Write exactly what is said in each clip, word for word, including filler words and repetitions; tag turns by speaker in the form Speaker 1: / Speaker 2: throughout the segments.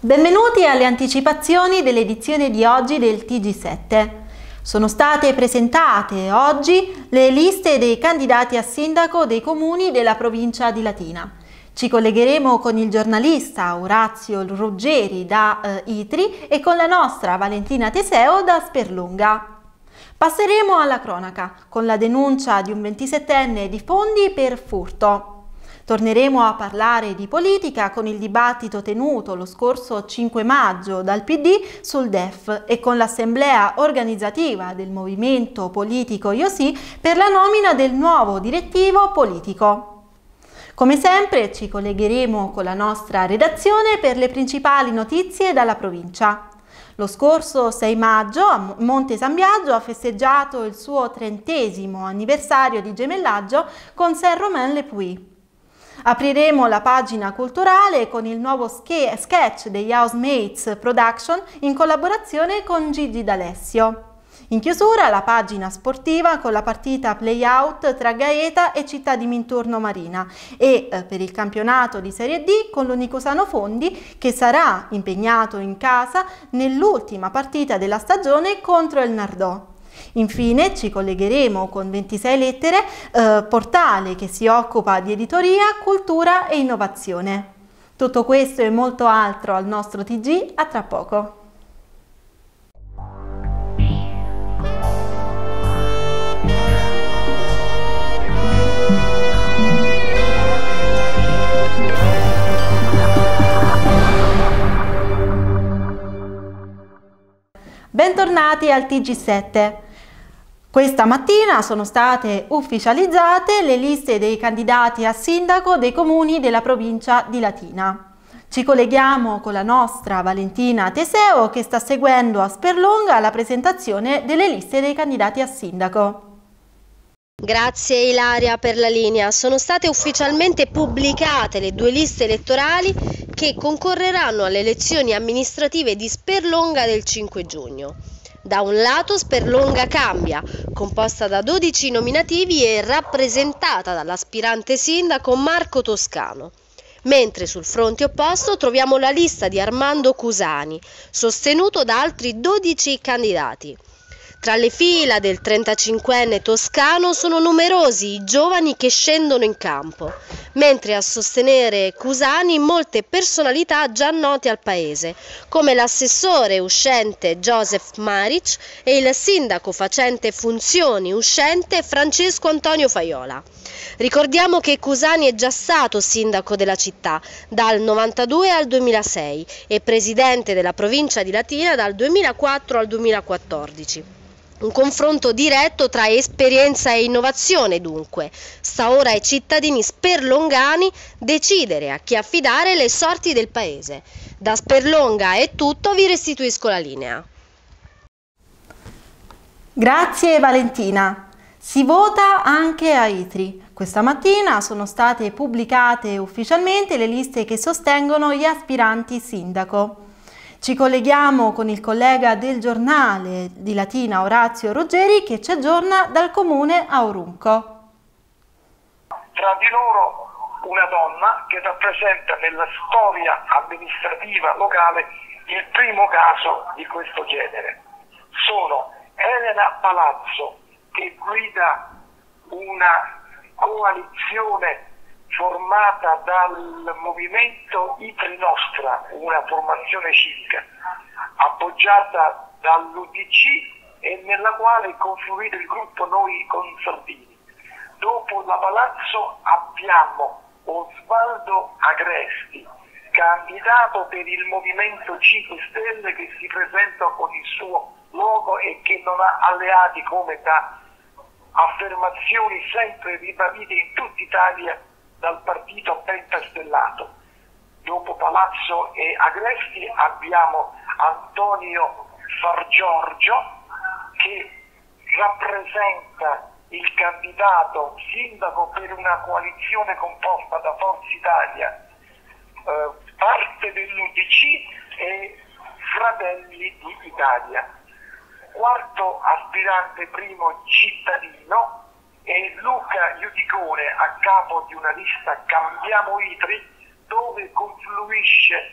Speaker 1: Benvenuti alle anticipazioni dell'edizione di oggi del T G sette. Sono state presentate oggi le liste dei candidati a sindaco dei comuni della provincia di Latina. Ci collegheremo con il giornalista Orazio Ruggeri da eh, Itri e con la nostra Valentina Teseo da Sperlonga. Passeremo alla cronaca con la denuncia di un ventisettenne di Fondi per furto. Torneremo a parlare di politica con il dibattito tenuto lo scorso cinque maggio dal P D sul D E F e con l'assemblea organizzativa del movimento politico Io Sì per la nomina del nuovo direttivo politico. Come sempre ci collegheremo con la nostra redazione per le principali notizie dalla provincia. Lo scorso sei maggio a Monte San Biagio ha festeggiato il suo trentesimo anniversario di gemellaggio con Saint-Romain-le-Puy. Apriremo la pagina culturale con il nuovo sketch degli Housemates Production in collaborazione con Gigi D'Alessio. In chiusura la pagina sportiva con la partita play-out tra Gaeta e Città di Minturno Marina e eh, per il campionato di Serie D con l'Unicusano Fondi che sarà impegnato in casa nell'ultima partita della stagione contro il Nardò. Infine ci collegheremo con ventisei lettere, eh, portale che si occupa di editoria, cultura e innovazione. Tutto questo e molto altro al nostro T G, a tra poco. Bentornati al T G sette. Questa mattina sono state ufficializzate le liste dei candidati a sindaco dei comuni della provincia di Latina. Ci colleghiamo con la nostra Valentina Teseo che sta seguendo a Sperlonga la presentazione delle liste dei candidati a sindaco.
Speaker 2: Grazie Ilaria per la linea. Sono state ufficialmente pubblicate le due liste elettorali che concorreranno alle elezioni amministrative di Sperlonga del cinque giugno. Da un lato Sperlonga Cambia, composta da dodici nominativi e rappresentata dall'aspirante sindaco Marco Toscano, mentre sul fronte opposto troviamo la lista di Armando Cusani, sostenuto da altri dodici candidati. Tra le fila del trentacinquenne toscano sono numerosi i giovani che scendono in campo, mentre a sostenere Cusani molte personalità già note al paese, come l'assessore uscente Joseph Maric e il sindaco facente funzioni uscente Francesco Antonio Faiola. Ricordiamo che Cusani è già stato sindaco della città dal novantadue al duemilasei e presidente della provincia di Latina dal duemilaquattro al duemilaquattordici. Un confronto diretto tra esperienza e innovazione dunque. Sta ora ai cittadini sperlongani decidere a chi affidare le sorti del paese. Da Sperlonga è tutto, vi restituisco la linea.
Speaker 1: Grazie Valentina. Si vota anche a Itri. Questa mattina sono state pubblicate ufficialmente le liste che sostengono gli aspiranti sindaco. Ci colleghiamo con il collega del giornale di Latina Orazio Ruggeri che ci aggiorna dal comune a Orunco.
Speaker 3: Tra di loro una donna che rappresenta nella storia amministrativa locale il primo caso di questo genere. Sono Elena Palazzo che guida una coalizione formata dal movimento Itri Nostra, una formazione civica, appoggiata dall'U D C e nella quale è confluito il gruppo Noi con Salvini. Dopo la Palazzo abbiamo Osvaldo Agresti, candidato per il Movimento cinque Stelle che si presenta con il suo logo e che non ha alleati come da affermazioni sempre ribadite in tutta Italia dal partito pentastellato. Dopo Palazzo e Agresti abbiamo Antonio Fargiorgio che rappresenta il candidato sindaco per una coalizione composta da Forza Italia, eh, parte dell'U D C e Fratelli d'Italia. Quarto aspirante primo cittadino è Luca Iudicone a capo di una lista Cambiamo Itri, dove confluisce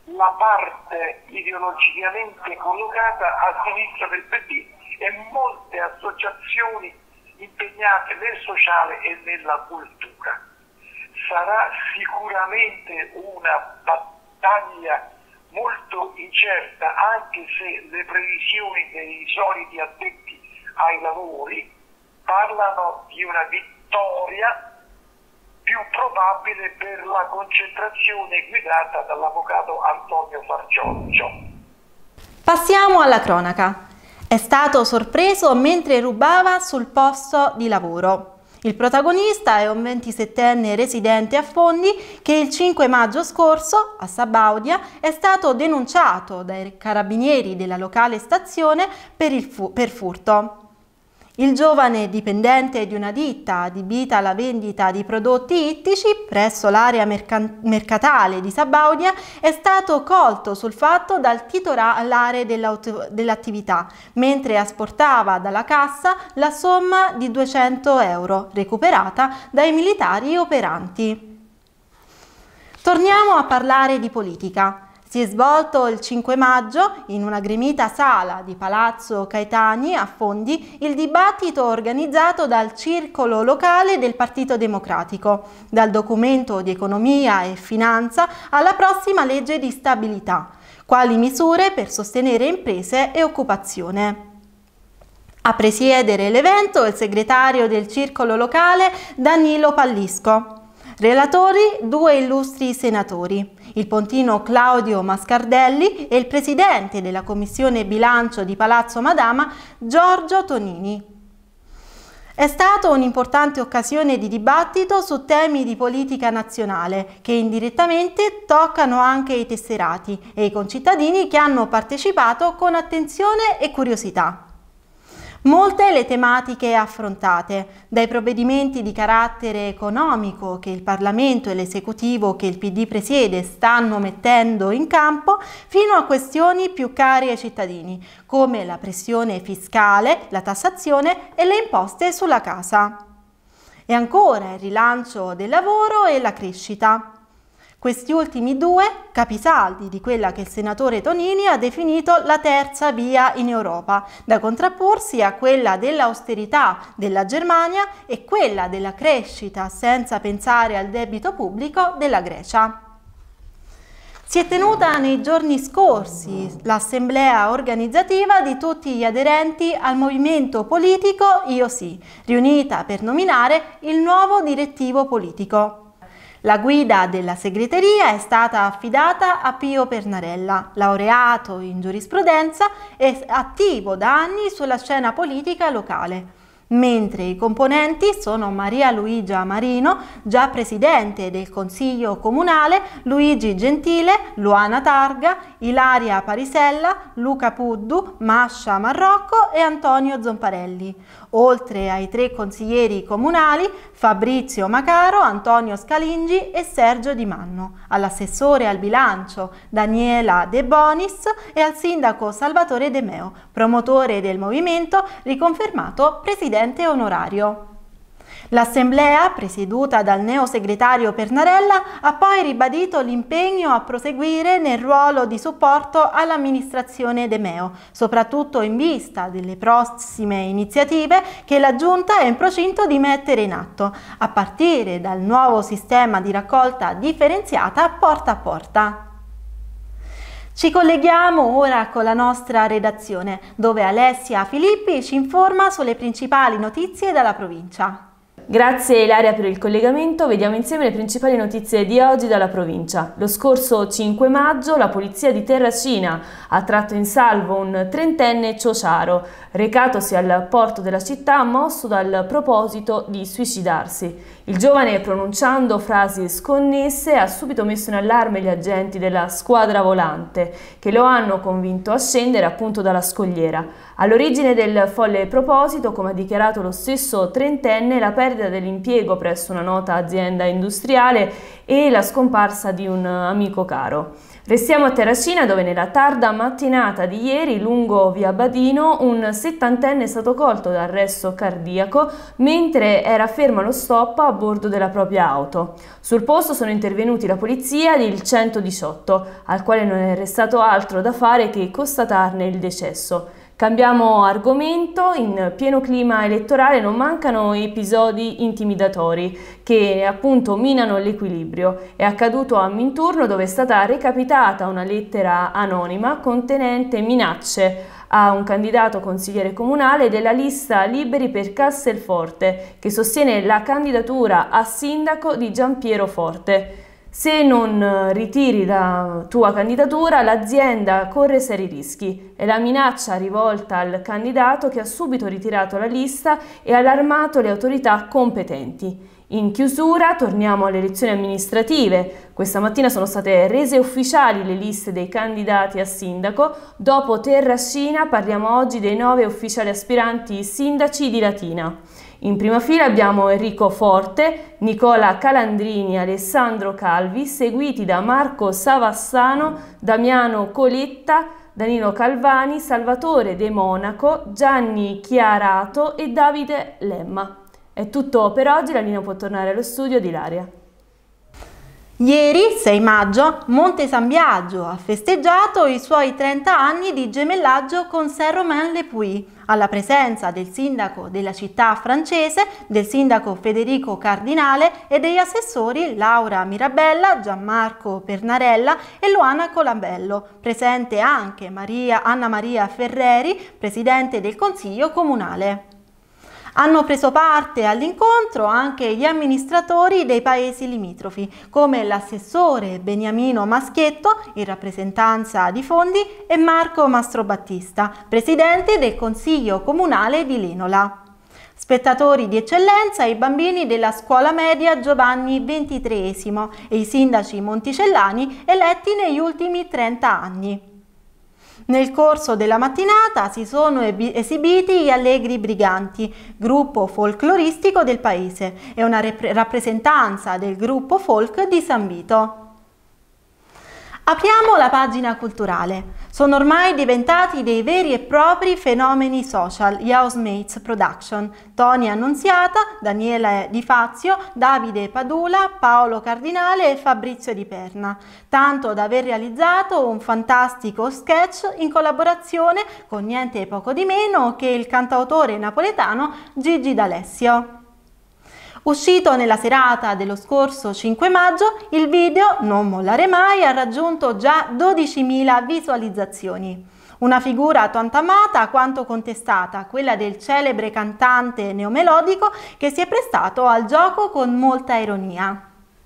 Speaker 3: la parte ideologicamente collocata a sinistra del P D e molte associazioni impegnate nel sociale e nella cultura. Sarà sicuramente una battaglia molto incerta, anche se le previsioni dei soliti addetti ai lavori parlano di una vittoria più probabile per la concentrazione guidata dall'avvocato Antonio Fargioccio.
Speaker 1: Passiamo alla cronaca. È stato sorpreso mentre rubava sul posto di lavoro. Il protagonista è un ventisettenne residente a Fondi che il cinque maggio scorso, a Sabaudia, è stato denunciato dai carabinieri della locale stazione per, il fu- per furto. Il giovane dipendente di una ditta adibita alla vendita di prodotti ittici presso l'area mercan- mercatale di Sabaudia è stato colto sul fatto dal titolare dell'attività mentre asportava dalla cassa la somma di duecento euro recuperata dai militari operanti. Torniamo a parlare di politica. Si è svolto il cinque maggio, in una gremita sala di Palazzo Caetani a Fondi, il dibattito organizzato dal circolo locale del Partito Democratico, dal documento di economia e finanza alla prossima legge di stabilità, quali misure per sostenere imprese e occupazione. A presiedere l'evento il segretario del circolo locale Danilo Pallisco. Relatori due illustri senatori, il pontino Claudio Mascardelli e il presidente della Commissione Bilancio di Palazzo Madama Giorgio Tonini. È stata un'importante occasione di dibattito su temi di politica nazionale che indirettamente toccano anche i tesserati e i concittadini che hanno partecipato con attenzione e curiosità. Molte le tematiche affrontate, dai provvedimenti di carattere economico che il Parlamento e l'esecutivo che il P D presiede stanno mettendo in campo, fino a questioni più care ai cittadini, come la pressione fiscale, la tassazione e le imposte sulla casa. E ancora il rilancio del lavoro e la crescita. Questi ultimi due capisaldi di quella che il senatore Tonini ha definito la terza via in Europa, da contrapporsi a quella dell'austerità della Germania e quella della crescita senza pensare al debito pubblico della Grecia. Si è tenuta nei giorni scorsi l'assemblea organizzativa di tutti gli aderenti al movimento politico Io Sì, riunita per nominare il nuovo direttivo politico. La guida della segreteria è stata affidata a Pio Pernarella, laureato in giurisprudenza e attivo da anni sulla scena politica locale, mentre i componenti sono Maria Luigia Marino, già presidente del Consiglio Comunale, Luigi Gentile, Luana Targa, Ilaria Parisella, Luca Puddu, Mascia Marrocco e Antonio Zomparelli, oltre ai tre consiglieri comunali Fabrizio Macaro, Antonio Scalingi e Sergio Di Manno, all'assessore al bilancio Daniela De Bonis e al sindaco Salvatore De Meo, promotore del movimento, riconfermato presidente onorario. L'assemblea, presieduta dal neosegretario Pernarella, ha poi ribadito l'impegno a proseguire nel ruolo di supporto all'amministrazione De Meo, soprattutto in vista delle prossime iniziative che la Giunta è in procinto di mettere in atto, a partire dal nuovo sistema di raccolta differenziata porta a porta. Ci colleghiamo ora con la nostra redazione, dove Alessia Filippi ci informa sulle principali notizie dalla provincia.
Speaker 4: Grazie Ilaria per il collegamento, vediamo insieme le principali notizie di oggi dalla provincia. Lo scorso cinque maggio la polizia di Terracina ha tratto in salvo un trentenne ciociaro, recatosi al porto della città mosso dal proposito di suicidarsi. Il giovane, pronunciando frasi sconnesse, ha subito messo in allarme gli agenti della squadra volante, che lo hanno convinto a scendere appunto dalla scogliera. All'origine del folle proposito, come ha dichiarato lo stesso trentenne, la perdita dell'impiego presso una nota azienda industriale e la scomparsa di un amico caro. Restiamo a Terracina, dove nella tarda mattinata di ieri lungo via Badino un settantenne è stato colto da arresto cardiaco mentre era fermo allo stop a bordo della propria auto. Sul posto sono intervenuti la polizia ed il centodiciotto, al quale non è restato altro da fare che constatarne il decesso. Cambiamo argomento. In pieno clima elettorale non mancano episodi intimidatori che appunto minano l'equilibrio. È accaduto a Minturno, dove è stata recapitata una lettera anonima contenente minacce a un candidato consigliere comunale della lista Liberi per Castelforte, che sostiene la candidatura a sindaco di Giampiero Forte. Se non ritiri la tua candidatura, l'azienda corre seri rischi. È la minaccia rivolta al candidato, che ha subito ritirato la lista e allarmato le autorità competenti. In chiusura torniamo alle elezioni amministrative. Questa mattina sono state rese ufficiali le liste dei candidati a sindaco. Dopo Terracina parliamo oggi dei nove ufficiali aspiranti sindaci di Latina. In prima fila abbiamo Enrico Forte, Nicola Calandrini e Alessandro Calvi, seguiti da Marco Savassano, Damiano Coletta, Danilo Calvani, Salvatore De Monaco, Gianni Chiarato e Davide Lemma. È tutto per oggi, la linea può tornare allo studio di Ilaria.
Speaker 1: Ieri, sei maggio, Monte San Biagio ha festeggiato i suoi trenta anni di gemellaggio con Saint-Romain-le-Puy, alla presenza del sindaco della città francese, del sindaco Federico Cardinale e degli assessori Laura Mirabella, Gianmarco Pernarella e Luana Colambello, presente anche Maria, Anna Maria Ferreri, presidente del Consiglio Comunale. Hanno preso parte all'incontro anche gli amministratori dei paesi limitrofi, come l'assessore Beniamino Maschietto, in rappresentanza di Fondi, e Marco Mastrobattista, presidente del Consiglio Comunale di Lenola. Spettatori di eccellenza i bambini della scuola media Giovanni ventitreesimo e i sindaci monticellani eletti negli ultimi trenta anni. Nel corso della mattinata si sono esibiti gli Allegri Briganti, gruppo folcloristico del paese, e una rappresentanza del gruppo folk di San Vito. Apriamo la pagina culturale. Sono ormai diventati dei veri e propri fenomeni social gli Housemates Production: Tony Annunziata, Daniele Di Fazio, Davide Padula, Paolo Cardinale e Fabrizio Di Perna, tanto da aver realizzato un fantastico sketch in collaborazione con niente poco di meno che il cantautore napoletano Gigi D'Alessio. Uscito nella serata dello scorso cinque maggio, il video Non mollare mai ha raggiunto già dodicimila visualizzazioni. Una figura tanto amata quanto contestata, quella del celebre cantante neomelodico che si è prestato al gioco con molta ironia.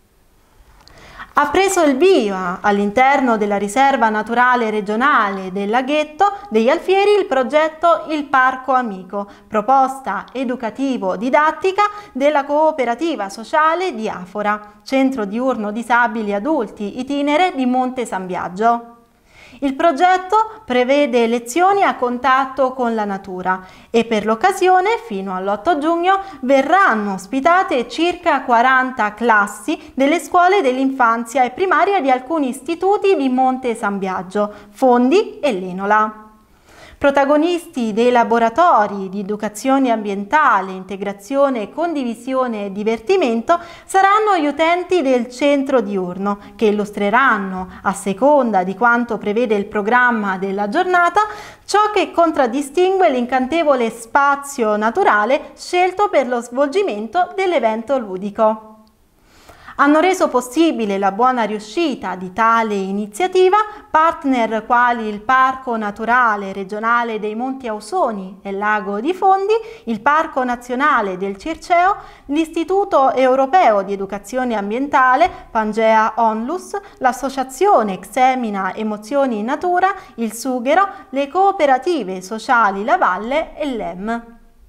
Speaker 1: Ha preso il via all'interno della riserva naturale regionale del Laghetto degli Alfieri il progetto Il Parco Amico, proposta educativo-didattica della cooperativa sociale di Afora, centro diurno disabili adulti itinere di Monte San Biagio. Il progetto prevede lezioni a contatto con la natura e per l'occasione, fino all'otto giugno, verranno ospitate circa quaranta classi delle scuole dell'infanzia e primaria di alcuni istituti di Monte San Biagio, Fondi e Lenola. Protagonisti dei laboratori di educazione ambientale, integrazione, condivisione e divertimento saranno gli utenti del centro diurno, che illustreranno, a seconda di quanto prevede il programma della giornata, ciò che contraddistingue l'incantevole spazio naturale scelto per lo svolgimento dell'evento ludico. Hanno reso possibile la buona riuscita di tale iniziativa partner quali il Parco Naturale Regionale dei Monti Ausoni e Lago di Fondi, il Parco Nazionale del Circeo, l'Istituto Europeo di Educazione Ambientale Pangea Onlus, l'Associazione Xemina Emozioni in Natura, il Sughero, le cooperative sociali La Valle e l'E M.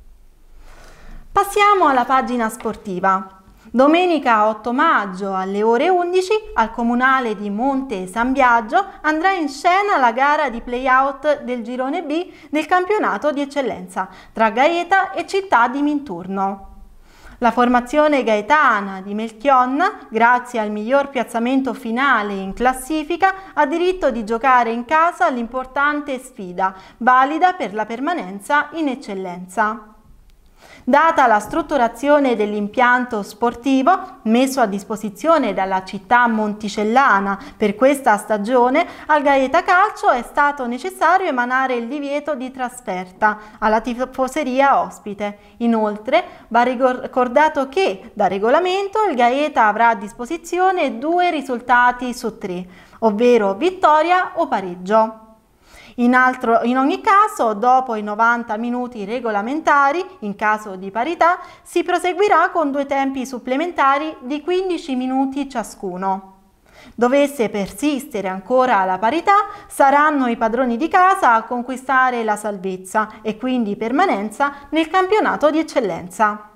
Speaker 1: Passiamo alla pagina sportiva. Domenica otto maggio alle ore undici al Comunale di Monte San Biagio andrà in scena la gara di play-out del girone B del campionato di eccellenza tra Gaeta e Città di Minturno. La formazione gaetana di Melchionna, grazie al miglior piazzamento finale in classifica, ha diritto di giocare in casa l'importante sfida, valida per la permanenza in eccellenza. Data la strutturazione dell'impianto sportivo messo a disposizione dalla città monticellana per questa stagione, al Gaeta Calcio è stato necessario emanare il divieto di trasferta alla tifoseria ospite. Inoltre va ricordato che da regolamento il Gaeta avrà a disposizione due risultati su tre, ovvero vittoria o pareggio. In, altro, in ogni caso, dopo i novanta minuti regolamentari, in caso di parità, si proseguirà con due tempi supplementari di quindici minuti ciascuno. Dovesse persistere ancora la parità, saranno i padroni di casa a conquistare la salvezza e quindi permanenza nel campionato di eccellenza.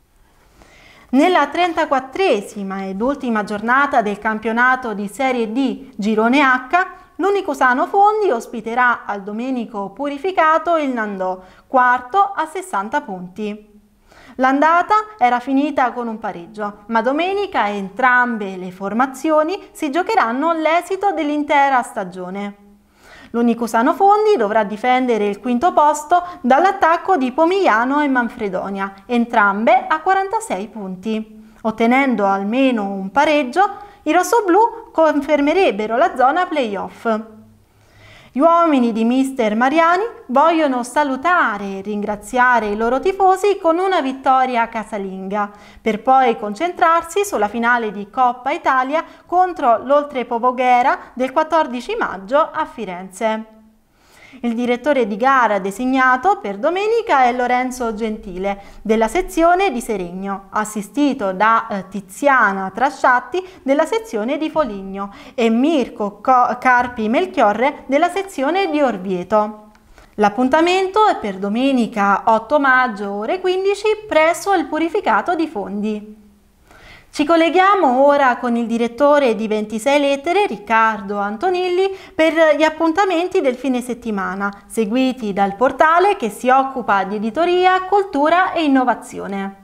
Speaker 1: Nella trentaquattresima ed ultima giornata del campionato di Serie D Girone H, l'Unicusano Fondi ospiterà al Domenico Purificato il Nandò, quarto a sessanta punti. L'andata era finita con un pareggio, ma domenica entrambe le formazioni si giocheranno l'esito dell'intera stagione. L'Unicusano Fondi dovrà difendere il quinto posto dall'attacco di Pomigliano e Manfredonia, entrambe a quarantasei punti. Ottenendo almeno un pareggio, i rossoblù confermerebbero la zona playoff. Gli uomini di mister Mariani vogliono salutare e ringraziare i loro tifosi con una vittoria casalinga, per poi concentrarsi sulla finale di Coppa Italia contro l'Oltrepo Voghera del quattordici maggio a Firenze. Il direttore di gara designato per domenica è Lorenzo Gentile, della sezione di Seregno, assistito da eh, Tiziana Trasciatti della sezione di Foligno e Mirko Co- Carpi Melchiorre della sezione di Orvieto. L'appuntamento è per domenica otto maggio ore quindici presso il Purificato di Fondi. Ci colleghiamo ora con il direttore di ventisei Lettere, Riccardo Antonilli, per gli appuntamenti del fine settimana, seguiti dal portale che si occupa di editoria, cultura e innovazione.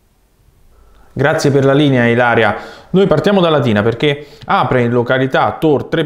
Speaker 5: Grazie per la linea, Ilaria. Noi partiamo da Latina perché apre in località Tor Tre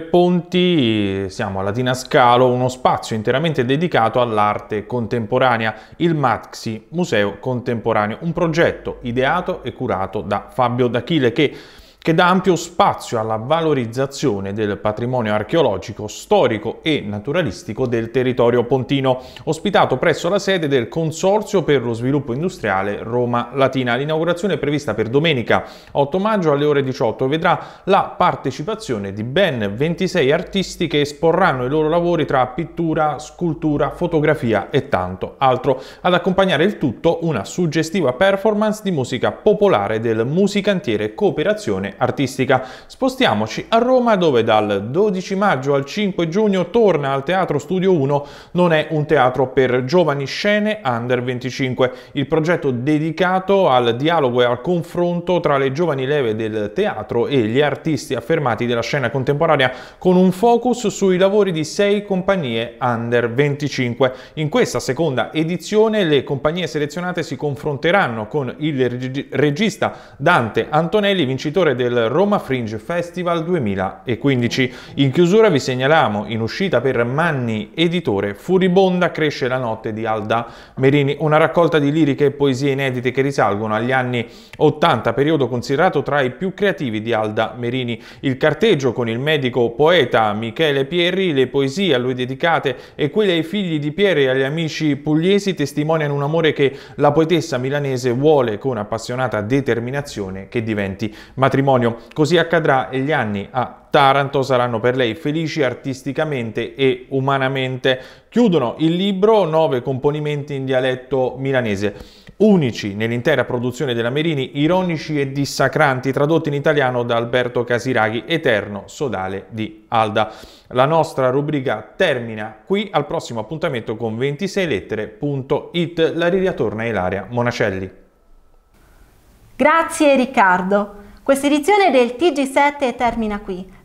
Speaker 5: Ponti, siamo a Latina Scalo, uno spazio interamente dedicato all'arte contemporanea, il Maxi Museo Contemporaneo, un progetto ideato e curato da Fabio D'Achille che che dà ampio spazio alla valorizzazione del patrimonio archeologico, storico e naturalistico del territorio pontino, ospitato presso la sede del Consorzio per lo Sviluppo Industriale Roma Latina. L'inaugurazione è prevista per domenica otto maggio alle ore diciotto e vedrà la partecipazione di ben ventisei artisti che esporranno i loro lavori tra pittura, scultura, fotografia e tanto altro. Ad accompagnare il tutto una suggestiva performance di musica popolare del musicantiere Cooperazione Artistica. Spostiamoci a Roma dove dal dodici maggio al cinque giugno torna al Teatro Studio uno Non è un teatro per giovani, scene under venticinque, il progetto dedicato al dialogo e al confronto tra le giovani leve del teatro e gli artisti affermati della scena contemporanea con un focus sui lavori di sei compagnie under venticinque. In questa seconda edizione le compagnie selezionate si confronteranno con il reg- regista Dante Antonelli, vincitore del del Roma Fringe Festival duemilaquindici. In chiusura vi segnaliamo in uscita per Manni Editore Furibonda cresce la notte di Alda Merini, una raccolta di liriche e poesie inedite che risalgono agli anni ottanta, periodo considerato tra i più creativi di Alda Merini. Il carteggio con il medico poeta Michele Pierri, le poesie a lui dedicate e quelle ai figli di Pierri e agli amici pugliesi testimoniano un amore che la poetessa milanese vuole con appassionata determinazione che diventi matrimonio. Così accadrà e gli anni a Taranto saranno per lei felici artisticamente e umanamente. Chiudono il libro nove componimenti in dialetto milanese, unici nell'intera produzione della Merini, ironici e dissacranti, tradotti in italiano da Alberto Casiraghi, eterno sodale di Alda. La nostra rubrica termina qui, al prossimo appuntamento con ventisei lettere punto it. La linea torna a Ilaria Monacelli.
Speaker 1: Grazie Riccardo. Questa edizione del T G sette termina qui.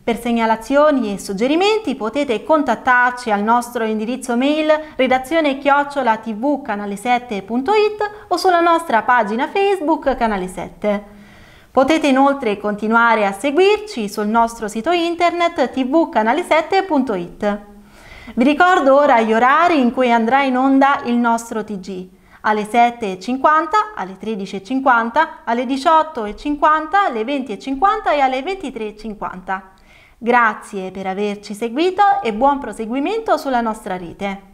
Speaker 1: Per segnalazioni e suggerimenti potete contattarci al nostro indirizzo mail redazione chiocciola tv canale sette punto it o sulla nostra pagina Facebook Canale sette. Potete inoltre continuare a seguirci sul nostro sito internet t v canale sette punto it. Vi ricordo ora gli orari in cui andrà in onda il nostro T G. Alle sette e cinquanta, alle tredici e cinquanta, alle diciotto e cinquanta, alle venti e cinquanta e alle ventitré e cinquanta. Grazie per averci seguito e buon proseguimento sulla nostra rete.